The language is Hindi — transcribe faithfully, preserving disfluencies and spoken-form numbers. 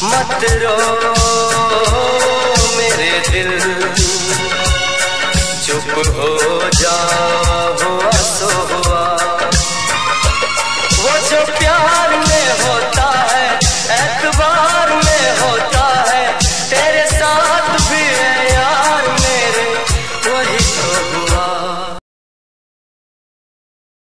मत रो मेरे दिल, चुप हो जा हुआ सो हुआ। वो जो प्यार में होता